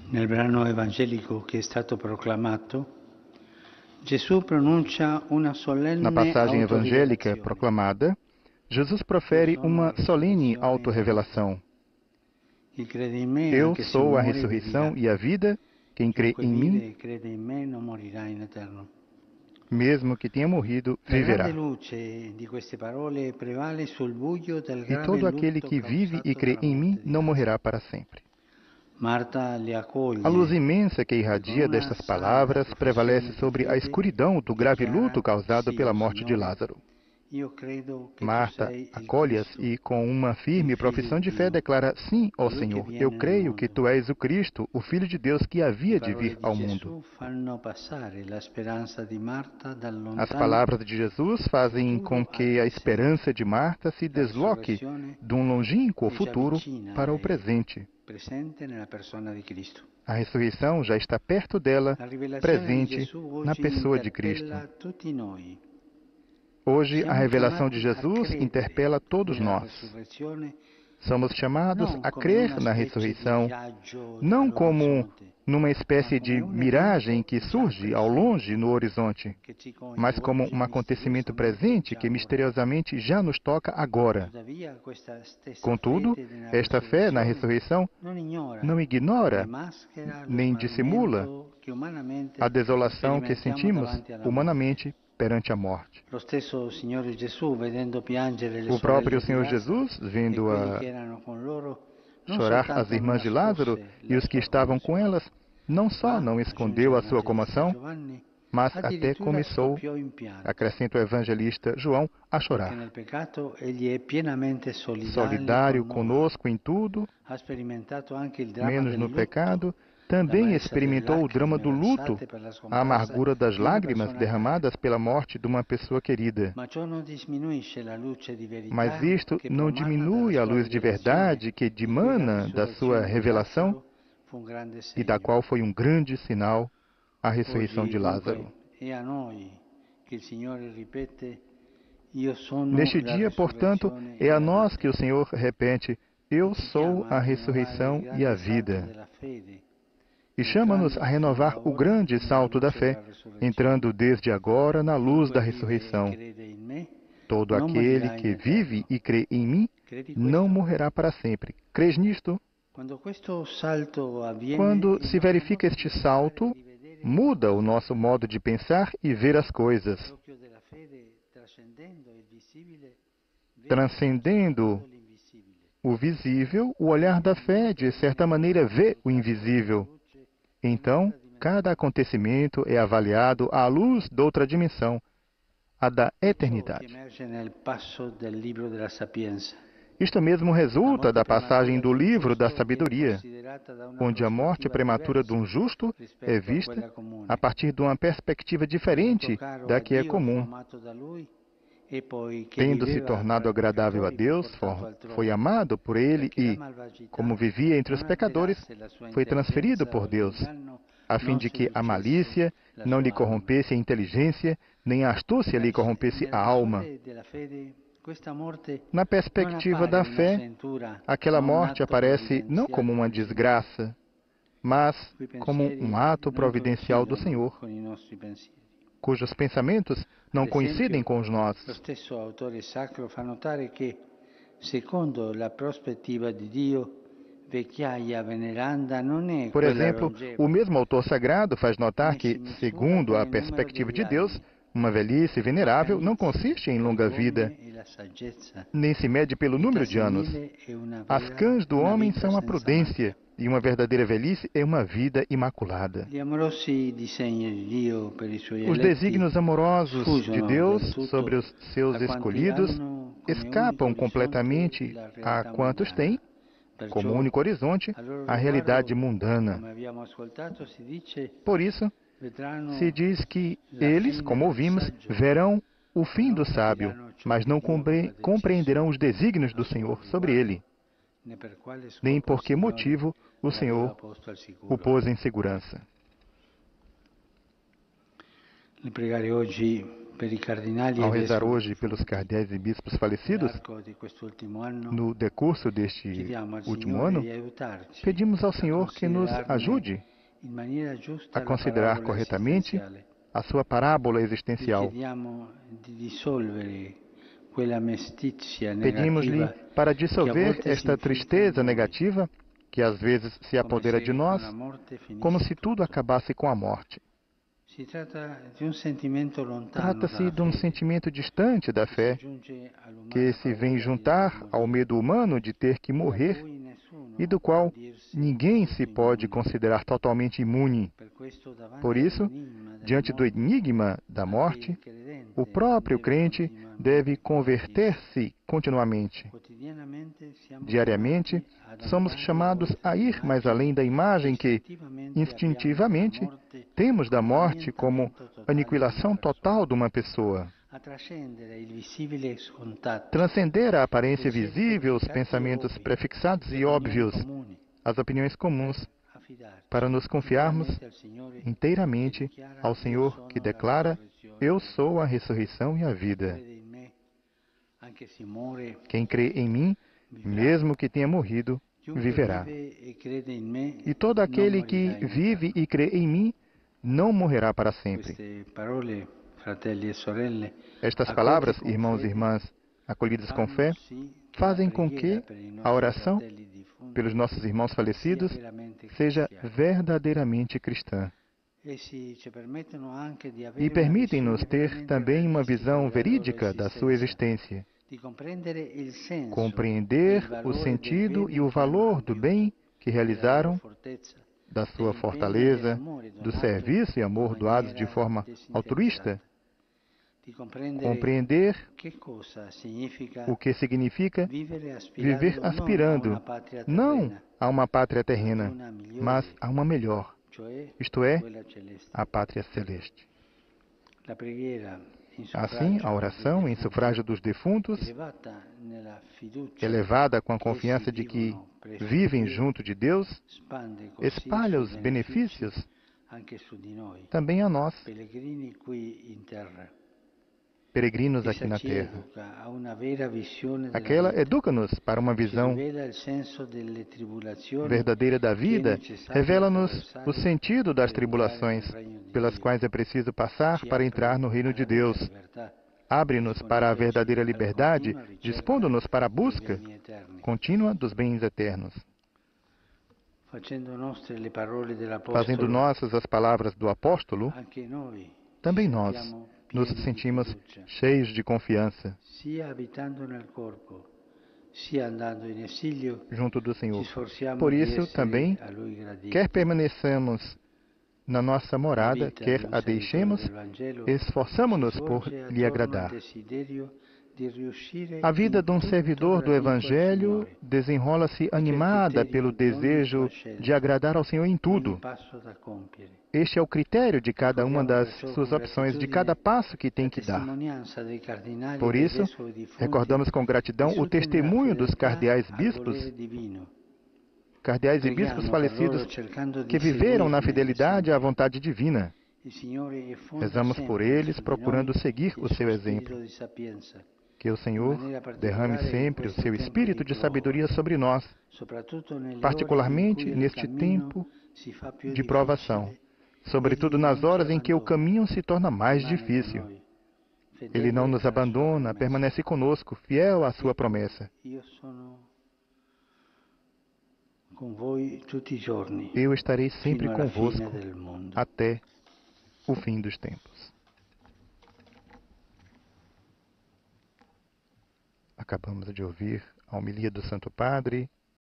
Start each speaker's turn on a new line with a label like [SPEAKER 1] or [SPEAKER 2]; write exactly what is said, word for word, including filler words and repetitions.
[SPEAKER 1] Nel brano evangelico che è stato proclamato, Gesù pronuncia una
[SPEAKER 2] Na
[SPEAKER 1] solenne
[SPEAKER 2] passagem evangélica
[SPEAKER 1] autorivelazione.
[SPEAKER 2] proclamada, Jesus profere uma solene autorrevelação.
[SPEAKER 1] Il crede in me,
[SPEAKER 2] Eu
[SPEAKER 1] anche se
[SPEAKER 2] sou a
[SPEAKER 1] muore,
[SPEAKER 2] ressurreição
[SPEAKER 1] vivirà.
[SPEAKER 2] e a vida. Quem crê
[SPEAKER 1] Chiunque
[SPEAKER 2] em mim,
[SPEAKER 1] vive e crede in me non morirà in eterno.
[SPEAKER 2] mesmo que tenha morrido,
[SPEAKER 1] La grande
[SPEAKER 2] viverá.
[SPEAKER 1] luce di queste parole prevale sul buio del
[SPEAKER 2] E
[SPEAKER 1] grave
[SPEAKER 2] todo aquele
[SPEAKER 1] lutto
[SPEAKER 2] que vive e
[SPEAKER 1] causato
[SPEAKER 2] crê
[SPEAKER 1] dalla
[SPEAKER 2] em mim
[SPEAKER 1] morte di
[SPEAKER 2] não morrerá
[SPEAKER 1] Lazzaro.
[SPEAKER 2] para sempre.
[SPEAKER 1] Marta li accoglie
[SPEAKER 2] A luz imensa que
[SPEAKER 1] e
[SPEAKER 2] irradia
[SPEAKER 1] con una
[SPEAKER 2] destas
[SPEAKER 1] salda
[SPEAKER 2] palavras prevalece
[SPEAKER 1] professione di
[SPEAKER 2] sobre a
[SPEAKER 1] fede
[SPEAKER 2] escuridão do grave
[SPEAKER 1] dichiara:
[SPEAKER 2] luto causado
[SPEAKER 1] Sì,
[SPEAKER 2] pela
[SPEAKER 1] o
[SPEAKER 2] morte de
[SPEAKER 1] Signore,
[SPEAKER 2] Lázaro.
[SPEAKER 1] io credo che tu
[SPEAKER 2] Marta
[SPEAKER 1] sei il
[SPEAKER 2] acolhe-as
[SPEAKER 1] Cristo,
[SPEAKER 2] e, com uma firme
[SPEAKER 1] il Figlio
[SPEAKER 2] profissão
[SPEAKER 1] di
[SPEAKER 2] de fé,
[SPEAKER 1] Dio,
[SPEAKER 2] declara: Sim, ó
[SPEAKER 1] colui che
[SPEAKER 2] Senhor, eu
[SPEAKER 1] viene nel
[SPEAKER 2] creio que
[SPEAKER 1] mondo.
[SPEAKER 2] tu és o Cristo, o Filho de Deus que
[SPEAKER 1] Le
[SPEAKER 2] havia de
[SPEAKER 1] parole
[SPEAKER 2] vir
[SPEAKER 1] di
[SPEAKER 2] ao mundo.
[SPEAKER 1] Gesù fanno passare la speranza di Marta dal
[SPEAKER 2] As
[SPEAKER 1] lontano
[SPEAKER 2] palavras de Jesus fazem com
[SPEAKER 1] futuro al
[SPEAKER 2] que a
[SPEAKER 1] presente.
[SPEAKER 2] esperança de Marta se
[SPEAKER 1] La
[SPEAKER 2] desloque
[SPEAKER 1] risurrezione
[SPEAKER 2] de um longínquo
[SPEAKER 1] è già
[SPEAKER 2] futuro
[SPEAKER 1] vicina
[SPEAKER 2] para o
[SPEAKER 1] e
[SPEAKER 2] presente.
[SPEAKER 1] presente nella persona di Cristo.
[SPEAKER 2] A ressurreição já está perto dela,
[SPEAKER 1] La rivelazione di
[SPEAKER 2] presente
[SPEAKER 1] Gesù
[SPEAKER 2] na
[SPEAKER 1] oggi
[SPEAKER 2] pessoa de Cristo.
[SPEAKER 1] interpella tutti noi.
[SPEAKER 2] Hoje, a
[SPEAKER 1] Siamo
[SPEAKER 2] revelação de
[SPEAKER 1] chiamati a
[SPEAKER 2] Jesus interpela
[SPEAKER 1] credere
[SPEAKER 2] todos
[SPEAKER 1] nella
[SPEAKER 2] nós.
[SPEAKER 1] resurrezione
[SPEAKER 2] Somos chamados
[SPEAKER 1] non
[SPEAKER 2] a
[SPEAKER 1] come
[SPEAKER 2] crer
[SPEAKER 1] una
[SPEAKER 2] na
[SPEAKER 1] specie di
[SPEAKER 2] ressurreição,
[SPEAKER 1] miraggio
[SPEAKER 2] não como
[SPEAKER 1] all'orizzonte,
[SPEAKER 2] numa
[SPEAKER 1] ma
[SPEAKER 2] espécie
[SPEAKER 1] come
[SPEAKER 2] de
[SPEAKER 1] un
[SPEAKER 2] miragem
[SPEAKER 1] evento
[SPEAKER 2] que
[SPEAKER 1] già
[SPEAKER 2] surge ao longe no
[SPEAKER 1] presente
[SPEAKER 2] horizonte,
[SPEAKER 1] che ci
[SPEAKER 2] mas como
[SPEAKER 1] coinvolge
[SPEAKER 2] um acontecimento
[SPEAKER 1] misteriosamente
[SPEAKER 2] presente
[SPEAKER 1] già
[SPEAKER 2] que
[SPEAKER 1] ora.
[SPEAKER 2] misteriosamente já nos toca agora.
[SPEAKER 1] Tuttavia questa stessa
[SPEAKER 2] Contudo,
[SPEAKER 1] fede nella
[SPEAKER 2] esta fé na
[SPEAKER 1] resurrezione
[SPEAKER 2] ressurreição
[SPEAKER 1] non ignora
[SPEAKER 2] não
[SPEAKER 1] né
[SPEAKER 2] ignora
[SPEAKER 1] maschera lo
[SPEAKER 2] nem dissimula
[SPEAKER 1] smarrimento che umanamente
[SPEAKER 2] a desolação que
[SPEAKER 1] sperimentiamo
[SPEAKER 2] sentimos
[SPEAKER 1] davanti alla morte.
[SPEAKER 2] humanamente perante a morte.
[SPEAKER 1] Lo stesso Signore Gesù, vedendo piangere le
[SPEAKER 2] O próprio
[SPEAKER 1] sorelle di
[SPEAKER 2] Senhor
[SPEAKER 1] Lazzaro
[SPEAKER 2] Jesus,
[SPEAKER 1] e
[SPEAKER 2] vendo
[SPEAKER 1] quelli
[SPEAKER 2] a
[SPEAKER 1] che erano con loro, non
[SPEAKER 2] chorar as
[SPEAKER 1] soltanto non
[SPEAKER 2] irmãs de Lázaro
[SPEAKER 1] nascose
[SPEAKER 2] e
[SPEAKER 1] la
[SPEAKER 2] os que
[SPEAKER 1] sua
[SPEAKER 2] estavam com
[SPEAKER 1] commozione,
[SPEAKER 2] elas, não só
[SPEAKER 1] ma,
[SPEAKER 2] não
[SPEAKER 1] aggiunge
[SPEAKER 2] escondeu a sua
[SPEAKER 1] l'Evangelista
[SPEAKER 2] comoção,
[SPEAKER 1] Giovanni,
[SPEAKER 2] mas até
[SPEAKER 1] addirittura
[SPEAKER 2] começou,
[SPEAKER 1] scoppiò in pianto,
[SPEAKER 2] acrescenta o evangelista João, a
[SPEAKER 1] perché
[SPEAKER 2] chorar.
[SPEAKER 1] nel peccato egli è pienamente solidario
[SPEAKER 2] Solidário
[SPEAKER 1] con noi.
[SPEAKER 2] conosco em tudo,
[SPEAKER 1] Ha sperimentato anche il dramma
[SPEAKER 2] menos
[SPEAKER 1] del
[SPEAKER 2] no pecado,
[SPEAKER 1] lutto,
[SPEAKER 2] também
[SPEAKER 1] l'amarezza delle
[SPEAKER 2] experimentou o drama
[SPEAKER 1] lacrime
[SPEAKER 2] do luto,
[SPEAKER 1] versate per la
[SPEAKER 2] a
[SPEAKER 1] scomparsa
[SPEAKER 2] amargura das
[SPEAKER 1] di una
[SPEAKER 2] lágrimas
[SPEAKER 1] persona cara.
[SPEAKER 2] derramadas pela morte de uma pessoa querida.
[SPEAKER 1] Ma ciò non diminuisce la luce di
[SPEAKER 2] Mas
[SPEAKER 1] verità
[SPEAKER 2] isto
[SPEAKER 1] che
[SPEAKER 2] não
[SPEAKER 1] promana dalla
[SPEAKER 2] diminui a
[SPEAKER 1] sua
[SPEAKER 2] luz de
[SPEAKER 1] rivelazione,
[SPEAKER 2] verdade que
[SPEAKER 1] di cui la
[SPEAKER 2] dimana da sua
[SPEAKER 1] risurrezione di
[SPEAKER 2] revelação
[SPEAKER 1] Lazzaro fu un grande
[SPEAKER 2] e da
[SPEAKER 1] segno.
[SPEAKER 2] qual foi um grande sinal a ressurreição
[SPEAKER 1] Oggi
[SPEAKER 2] de Lázaro.
[SPEAKER 1] dunque è a noi che il Signore ripete: Io sono
[SPEAKER 2] Neste
[SPEAKER 1] la
[SPEAKER 2] dia, portanto,
[SPEAKER 1] risurrezione
[SPEAKER 2] é
[SPEAKER 1] e
[SPEAKER 2] a
[SPEAKER 1] la
[SPEAKER 2] nós
[SPEAKER 1] vita.
[SPEAKER 2] que o Senhor repete: Eu
[SPEAKER 1] E ci
[SPEAKER 2] sou
[SPEAKER 1] chiama
[SPEAKER 2] a
[SPEAKER 1] a rinnovare il
[SPEAKER 2] ressurreição e a
[SPEAKER 1] grande salto
[SPEAKER 2] vida.
[SPEAKER 1] della fede,
[SPEAKER 2] E chama-nos
[SPEAKER 1] entrando
[SPEAKER 2] a
[SPEAKER 1] sin
[SPEAKER 2] renovar
[SPEAKER 1] da
[SPEAKER 2] o
[SPEAKER 1] ora
[SPEAKER 2] grande
[SPEAKER 1] nella
[SPEAKER 2] salto da
[SPEAKER 1] luce
[SPEAKER 2] fé,
[SPEAKER 1] della resurrezione.
[SPEAKER 2] entrando desde agora na luz da
[SPEAKER 1] Chiunque vive e
[SPEAKER 2] ressurreição.
[SPEAKER 1] crede in me
[SPEAKER 2] Todo
[SPEAKER 1] non
[SPEAKER 2] aquele
[SPEAKER 1] morirà in
[SPEAKER 2] que vive
[SPEAKER 1] eterno.
[SPEAKER 2] e crê em mim
[SPEAKER 1] Credi
[SPEAKER 2] não
[SPEAKER 1] questo?
[SPEAKER 2] morrerá para sempre. Crês nisto?
[SPEAKER 1] Quando questo salto avviene,
[SPEAKER 2] Quando
[SPEAKER 1] il
[SPEAKER 2] se
[SPEAKER 1] nostro
[SPEAKER 2] verifica
[SPEAKER 1] modo di
[SPEAKER 2] este
[SPEAKER 1] pensare e
[SPEAKER 2] salto,
[SPEAKER 1] di vedere
[SPEAKER 2] muda o
[SPEAKER 1] cambia.
[SPEAKER 2] nosso modo de pensar e ver as coisas.
[SPEAKER 1] L'occhio della fede, trascendendo il visibile, vede
[SPEAKER 2] Transcendendo
[SPEAKER 1] anche l'invisibile.
[SPEAKER 2] o visível, o olhar da fé, de certa maneira, vê o invisível. Então, cada acontecimento é avaliado à luz de outra dimensão, a da
[SPEAKER 1] È ciò che
[SPEAKER 2] eternidade.
[SPEAKER 1] emerge nel passo del libro della Sapienza.
[SPEAKER 2] Isto mesmo
[SPEAKER 1] La
[SPEAKER 2] resulta
[SPEAKER 1] morte
[SPEAKER 2] da passagem
[SPEAKER 1] prematura
[SPEAKER 2] do
[SPEAKER 1] di un
[SPEAKER 2] livro da
[SPEAKER 1] giusto viene
[SPEAKER 2] sabedoria,
[SPEAKER 1] considerata da una
[SPEAKER 2] onde a morte
[SPEAKER 1] prospettiva
[SPEAKER 2] prematura de
[SPEAKER 1] diversa
[SPEAKER 2] um justo é
[SPEAKER 1] rispetto a
[SPEAKER 2] vista
[SPEAKER 1] quella
[SPEAKER 2] a
[SPEAKER 1] comune.
[SPEAKER 2] partir de uma perspectiva
[SPEAKER 1] Venuto
[SPEAKER 2] diferente
[SPEAKER 1] caro
[SPEAKER 2] da
[SPEAKER 1] a
[SPEAKER 2] que é
[SPEAKER 1] Dio, fu
[SPEAKER 2] comum.
[SPEAKER 1] amato da Lui e poi che
[SPEAKER 2] Tendo-se
[SPEAKER 1] viveva
[SPEAKER 2] tornado
[SPEAKER 1] fra i
[SPEAKER 2] agradável a
[SPEAKER 1] peccatori fu
[SPEAKER 2] Deus,
[SPEAKER 1] portato
[SPEAKER 2] for-
[SPEAKER 1] altrove,
[SPEAKER 2] foi amado por Ele
[SPEAKER 1] perché la
[SPEAKER 2] e,
[SPEAKER 1] malvagità
[SPEAKER 2] como vivia entre os
[SPEAKER 1] non
[SPEAKER 2] pecadores,
[SPEAKER 1] alterasse la sua
[SPEAKER 2] foi transferido
[SPEAKER 1] intelligenza
[SPEAKER 2] por
[SPEAKER 1] o
[SPEAKER 2] Deus,
[SPEAKER 1] l'inganno
[SPEAKER 2] a fim
[SPEAKER 1] non
[SPEAKER 2] de que a
[SPEAKER 1] seducesse
[SPEAKER 2] malícia
[SPEAKER 1] la
[SPEAKER 2] não lhe
[SPEAKER 1] sua anima.
[SPEAKER 2] corrompesse a inteligência, nem a astúcia
[SPEAKER 1] Nella
[SPEAKER 2] lhe
[SPEAKER 1] vis-
[SPEAKER 2] corrompesse
[SPEAKER 1] nella
[SPEAKER 2] a alma.
[SPEAKER 1] visione della fede, questa morte
[SPEAKER 2] Na
[SPEAKER 1] non
[SPEAKER 2] perspectiva
[SPEAKER 1] appare
[SPEAKER 2] da
[SPEAKER 1] una
[SPEAKER 2] fé,
[SPEAKER 1] sventura,
[SPEAKER 2] aquela
[SPEAKER 1] ma un
[SPEAKER 2] morte
[SPEAKER 1] atto
[SPEAKER 2] aparece não como uma
[SPEAKER 1] provvidenziale del Signore.
[SPEAKER 2] desgraça, mas
[SPEAKER 1] I cui
[SPEAKER 2] como um
[SPEAKER 1] pensieri
[SPEAKER 2] ato
[SPEAKER 1] non
[SPEAKER 2] providencial do
[SPEAKER 1] coincidono
[SPEAKER 2] Senhor,
[SPEAKER 1] con i nostri pensieri.
[SPEAKER 2] cujos pensamentos não
[SPEAKER 1] Ad
[SPEAKER 2] coincidem
[SPEAKER 1] esempio,
[SPEAKER 2] com os
[SPEAKER 1] lo
[SPEAKER 2] nossos.
[SPEAKER 1] stesso autore sacro fa notare che, secondo la prospettiva di Dio, vecchiaia veneranda non è
[SPEAKER 2] Por
[SPEAKER 1] quella
[SPEAKER 2] exemplo, o
[SPEAKER 1] longeva,
[SPEAKER 2] mesmo autor sagrado faz notar
[SPEAKER 1] né si
[SPEAKER 2] que,
[SPEAKER 1] misura
[SPEAKER 2] segundo
[SPEAKER 1] con
[SPEAKER 2] a
[SPEAKER 1] il numero
[SPEAKER 2] perspectiva
[SPEAKER 1] degli
[SPEAKER 2] de Deus,
[SPEAKER 1] anni.
[SPEAKER 2] uma velhice venerável não consiste em
[SPEAKER 1] Per
[SPEAKER 2] longa
[SPEAKER 1] l'uomo
[SPEAKER 2] vida,
[SPEAKER 1] e la saggezza,
[SPEAKER 2] nem se mede pelo
[SPEAKER 1] età
[SPEAKER 2] número de anos.
[SPEAKER 1] senile è una
[SPEAKER 2] As
[SPEAKER 1] vera,
[SPEAKER 2] cãs do
[SPEAKER 1] una
[SPEAKER 2] homem
[SPEAKER 1] vita
[SPEAKER 2] são a
[SPEAKER 1] senza macchia.
[SPEAKER 2] prudência, e uma verdadeira velhice é uma vida imaculada.
[SPEAKER 1] Gli amorosi disegni di Dio per i suoi
[SPEAKER 2] Os
[SPEAKER 1] eletti
[SPEAKER 2] desígnios amorosos de
[SPEAKER 1] sfuggono
[SPEAKER 2] Deus
[SPEAKER 1] del
[SPEAKER 2] sobre
[SPEAKER 1] tutto
[SPEAKER 2] os seus
[SPEAKER 1] a quanti
[SPEAKER 2] escolhidos
[SPEAKER 1] hanno come unico
[SPEAKER 2] escapam
[SPEAKER 1] orizzonte
[SPEAKER 2] completamente
[SPEAKER 1] la
[SPEAKER 2] a
[SPEAKER 1] realtà
[SPEAKER 2] quantos têm,
[SPEAKER 1] mundana.
[SPEAKER 2] como
[SPEAKER 1] Perciò,
[SPEAKER 2] único horizonte,
[SPEAKER 1] a loro
[SPEAKER 2] a realidade
[SPEAKER 1] riguardo,
[SPEAKER 2] mundana.
[SPEAKER 1] come abbiamo ascoltato, si dice,
[SPEAKER 2] Por isso,
[SPEAKER 1] vedranno
[SPEAKER 2] se diz que
[SPEAKER 1] la
[SPEAKER 2] eles,
[SPEAKER 1] fine
[SPEAKER 2] como
[SPEAKER 1] del
[SPEAKER 2] ouvimos,
[SPEAKER 1] saggio,
[SPEAKER 2] verão o
[SPEAKER 1] ma
[SPEAKER 2] fim
[SPEAKER 1] non
[SPEAKER 2] do sábio,
[SPEAKER 1] capiranno ciò
[SPEAKER 2] mas
[SPEAKER 1] che
[SPEAKER 2] não
[SPEAKER 1] Dio
[SPEAKER 2] compre-
[SPEAKER 1] aveva deciso
[SPEAKER 2] compreenderão os desígnios
[SPEAKER 1] a
[SPEAKER 2] do
[SPEAKER 1] suo
[SPEAKER 2] Senhor sobre
[SPEAKER 1] riguardo,
[SPEAKER 2] ele,
[SPEAKER 1] né per quale
[SPEAKER 2] nem
[SPEAKER 1] scopo il
[SPEAKER 2] por que
[SPEAKER 1] Signore
[SPEAKER 2] motivo o
[SPEAKER 1] l'aveva
[SPEAKER 2] Senhor
[SPEAKER 1] posto al
[SPEAKER 2] o
[SPEAKER 1] sicuro.
[SPEAKER 2] pôs em segurança.
[SPEAKER 1] Nel pregare oggi
[SPEAKER 2] Ao rezar hoje pelos cardeais e bispos falecidos, no decurso deste último ano, pedimos ao Senhor que nos ajude a considerar corretamente a sua parábola existencial. Pedimos-lhe para dissolver esta tristeza negativa que às vezes se apodera de nós, como se tudo acabasse com a morte. Trata-se de um sentimento distante da fé, que se vem juntar ao medo humano de ter que morrer e do qual ninguém se pode considerar totalmente imune. Por isso, diante do enigma da morte, o próprio crente deve converter-se continuamente. Diariamente, somos chamados a ir mais além da imagem que, instintivamente, temos da morte como aniquilação total de uma pessoa. Transcender a aparência visível, os pensamentos prefixados e óbvios, as opiniões comuns, para nos confiarmos inteiramente ao Senhor que declara: eu sou a ressurreição e a vida. Quem crê em mim, mesmo que tenha morrido, viverá. E todo aquele que vive e crê em mim, não morrerá para sempre. Estas palavras, irmãos e irmãs, acolhidas com fé, fazem com que a oração pelos nossos irmãos falecidos seja verdadeiramente cristã. E permitem-nos ter também uma visão verídica da sua existência, compreender o sentido e o valor do bem que realizaram, da sua fortaleza, do serviço e amor doados de forma altruísta, compreender o que significa viver aspirando não a uma pátria terrena, mas a uma melhor, isto é, a pátria celeste. Assim, a oração em sufrágio dos defuntos, elevada com a confiança de que vivem junto de Deus, espalha os benefícios também a nós, peregrinos aqui na terra. Aquela educa-nos para uma visão verdadeira da vida, revela-nos o sentido das tribulações, pelas quais é preciso passar para entrar no reino de Deus. Abre-nos para a verdadeira liberdade, dispondo-nos para a busca contínua dos bens eternos. Fazendo nossas as palavras do apóstolo, também nós nos sentimos cheios de confiança junto do Senhor. Por isso, também, quer permaneçamos na nossa morada, quer a deixemos, esforçamo-nos por lhe agradar. A vida de um servidor do Evangelho desenrola-se animada pelo desejo de agradar ao Senhor em tudo. Este é o critério de cada uma das suas opções, de cada passo que tem que dar. Por isso, recordamos com gratidão o testemunho dos cardeais bispos, cardeais e bispos falecidos que viveram na fidelidade à vontade divina. Rezamos por eles, procurando seguir o seu exemplo. Que o Senhor derrame sempre o seu espírito de sabedoria sobre nós, particularmente neste tempo de provação, sobretudo nas horas em que o caminho se torna mais difícil. Ele não nos abandona, permanece conosco, fiel à sua promessa. Eu estarei sempre convosco até o fim dos tempos. Acabamos de ouvir a homilia do Santo Padre